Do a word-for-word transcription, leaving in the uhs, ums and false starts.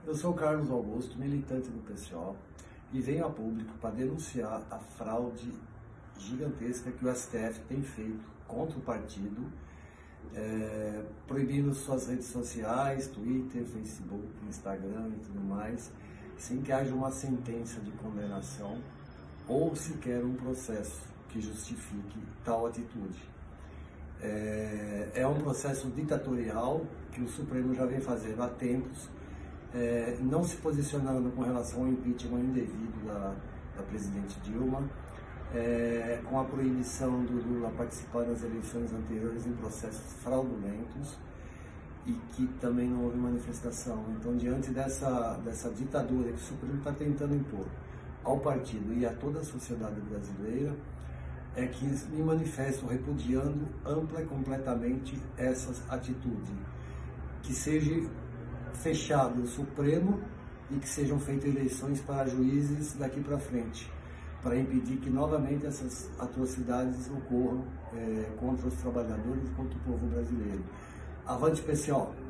Eu sou Carlos Augusto, militante do P C O, e venho a público para denunciar a fraude gigantesca que o S T F tem feito contra o partido, é, proibindo suas redes sociais, Twitter, Facebook, Instagram e tudo mais, sem que haja uma sentença de condenação ou sequer um processo que justifique tal atitude. É, é um processo ditatorial que o Supremo já vem fazendo há tempos, é, não se posicionando com relação ao impeachment indevido da, da presidente Dilma, é, com a proibição do Lula participar das eleições anteriores em processos fraudulentos e que também não houve manifestação. Então, diante dessa, dessa ditadura que o Supremo está tentando impor ao partido e a toda a sociedade brasileira, é que me manifesto repudiando ampla e completamente essas atitudes. Que seja fechado o Supremo e que sejam feitas eleições para juízes daqui para frente, para impedir que novamente essas atrocidades ocorram é, contra os trabalhadores e contra o povo brasileiro. Avante P C O!